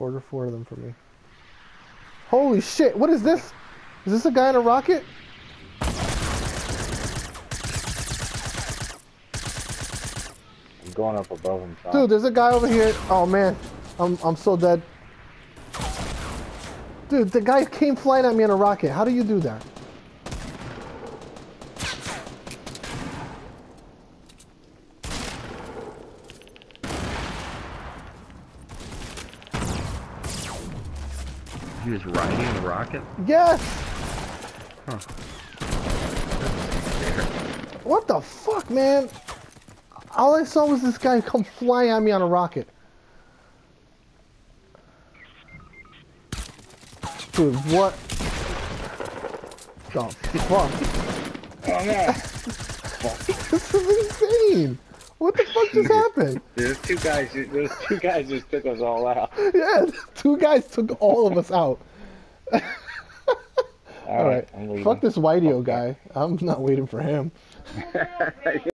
Order 4 of them for me. Holy shit! What is this? Is this a guy in a rocket? I'm going up above him, Sean. Dude, there's a guy over here. Oh man, I'm so dead. Dude, the guy came flying at me in a rocket. How do you do that? He was riding the rocket? Yes! Huh. What the fuck, man? All I saw was this guy come flying at me on a rocket. Dude, what the fuck? Oh no! This is insane! What the fuck just happened? Those two guys just took us all out. Yeah, 2 guys took all of us out. Alright, I'm leaving. fuck this Whiteo guy. I'm not waiting for him.